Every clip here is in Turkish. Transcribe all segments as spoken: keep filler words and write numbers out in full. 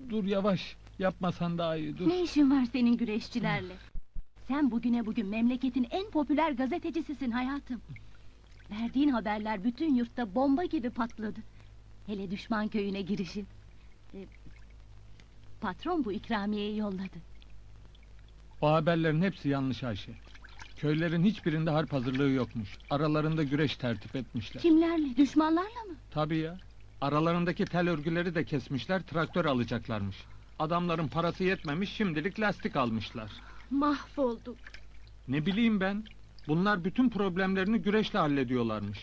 Dur yavaş, yapmasan daha iyi, dur. Ne işin var senin güreşçilerle? Sen bugüne bugün memleketin en popüler gazetecisisin hayatım. Verdiğin haberler bütün yurtta bomba gibi patladı. Hele düşman köyüne girişin. Ee, patron bu ikramiyeyi yolladı. O haberlerin hepsi yanlış Ayşe. Köylerin hiçbirinde harp hazırlığı yokmuş. Aralarında güreş tertip etmişler. Kimlerle? Düşmanlarla mı? Tabii ya. Aralarındaki tel örgüleri de kesmişler, traktör alacaklarmış. Adamların parası yetmemiş, şimdilik lastik almışlar. Mahvolduk. Ne bileyim ben, bunlar bütün problemlerini güreşle hallediyorlarmış.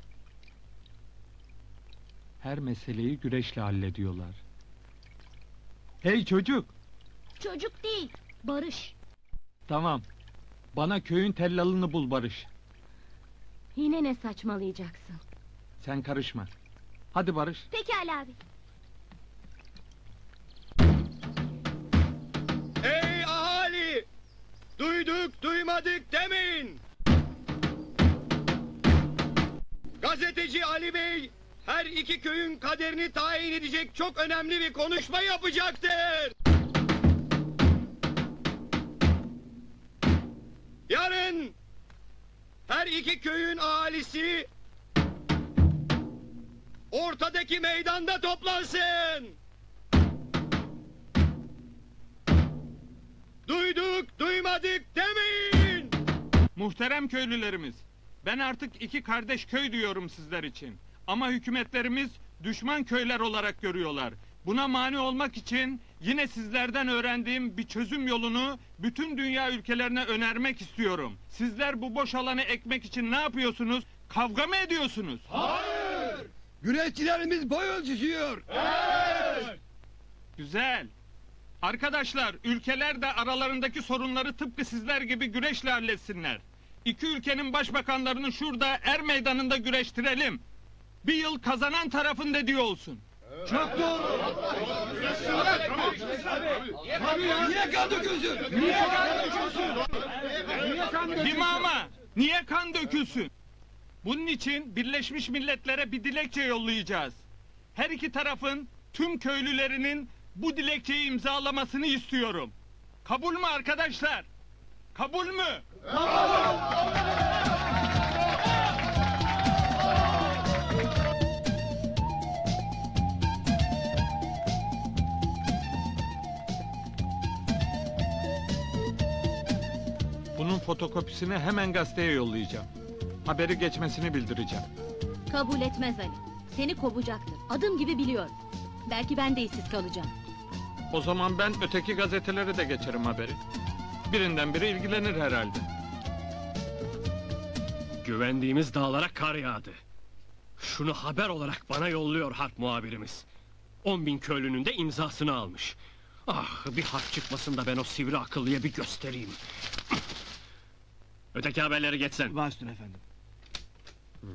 Her meseleyi güreşle hallediyorlar. Hey çocuk! Çocuk değil, Barış. Tamam, bana köyün tellalını bul Barış. Yine ne saçmalayacaksın? Sen karışma. Hadi Barış. Pekala abi. Ey ahali! Duyduk duymadık demeyin! Gazeteci Ali Bey her iki köyün kaderini tayin edecek çok önemli bir konuşma yapacaktır. Yarın her iki köyün ahalisi ortadaki meydanda toplansın. Duyduk duymadık demeyin. Muhterem köylülerimiz, ben artık iki kardeş köy diyorum sizler için. Ama hükümetlerimiz düşman köyler olarak görüyorlar. Buna mani olmak için yine sizlerden öğrendiğim bir çözüm yolunu bütün dünya ülkelerine önermek istiyorum. Sizler bu boş alanı ekmek için ne yapıyorsunuz? Kavga mı ediyorsunuz? Hayır! Güreşçilerimiz boy ölçüşüyor. Evet! Güzel. Arkadaşlar, ülkeler de aralarındaki sorunları tıpkı sizler gibi güreşle halletsinler. İki ülkenin başbakanlarını şurada er meydanında güreştirelim. Bir yıl kazanan tarafın dediği olsun. Çok doğru. Niye kan dökülsün? Niye kan dökülsün? İmama, niye kan dökülsün? Bunun için Birleşmiş Milletler'e bir dilekçe yollayacağız. Her iki tarafın, tüm köylülerinin bu dilekçeyi imzalamasını istiyorum. Kabul mü arkadaşlar? Kabul mü? Bunun fotokopisini hemen gazeteye yollayacağım. Haberi geçmesini bildireceğim. Kabul etmez Ali. Seni kovacaktır. Adım gibi biliyorum. Belki ben de işsiz kalacağım. O zaman ben öteki gazetelere de geçerim haberi. Birinden biri ilgilenir herhalde. Güvendiğimiz dağlara kar yağdı. Şunu haber olarak bana yolluyor harp muhabirimiz. On bin köylünün de imzasını almış. Ah, bir harp çıkmasın da ben o sivri akıllıya bir göstereyim. Öteki haberleri geçsen. Baş üstüne efendim. Hmm.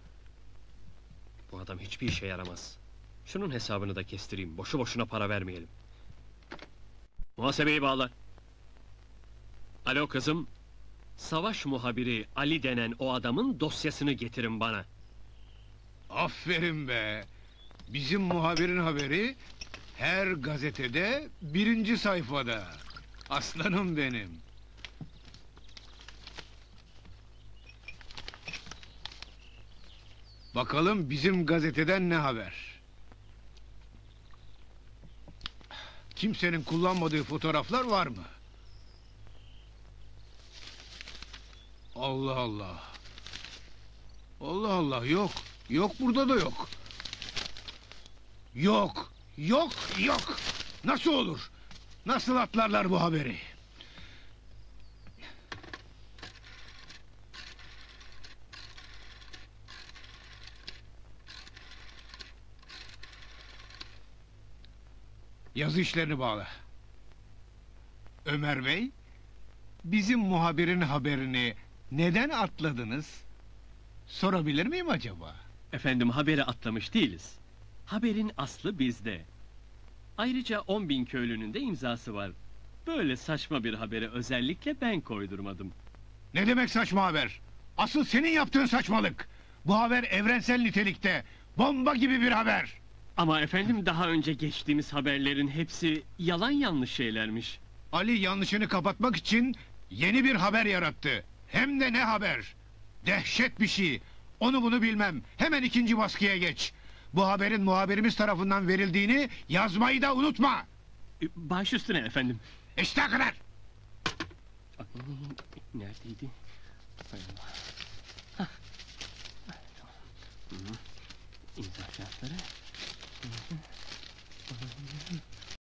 Bu adam hiçbir işe yaramaz. Şunun hesabını da kestireyim. Boşu boşuna para vermeyelim. Muhasebeyi bağla. Alo kızım. Savaş muhabiri Ali denen o adamın dosyasını getirin bana. Aferin be. Bizim muhabirin haberi her gazetede birinci sayfada. Aslanım benim. Bakalım bizim gazeteden ne haber? Kimsenin kullanmadığı fotoğraflar var mı? Allah Allah. Allah Allah, yok. Yok, burada da yok. Yok, yok, yok. Nasıl olur? Nasıl atlarlar bu haberi? Yazı işlerini bağla. Ömer Bey, bizim muhabirin haberini neden atladınız? Sorabilir miyim acaba? Efendim, haberi atlamış değiliz. Haberin aslı bizde. Ayrıca on bin köylünün de imzası var. Böyle saçma bir haberi özellikle ben koydurmadım. Ne demek saçma haber? Asıl senin yaptığın saçmalık. Bu haber evrensel nitelikte. Bomba gibi bir haber. Ama efendim daha önce geçtiğimiz haberlerin hepsi yalan yanlış şeylermiş. Ali yanlışını kapatmak için yeni bir haber yarattı. Hem de ne haber? Dehşet bir şey. Onu bunu bilmem. Hemen ikinci baskıya geç. Bu haberin muhabirimiz tarafından verildiğini yazmayı da unutma. E, Baş üstüne efendim. İşte o kadar. Neredeydi? Hay Allah.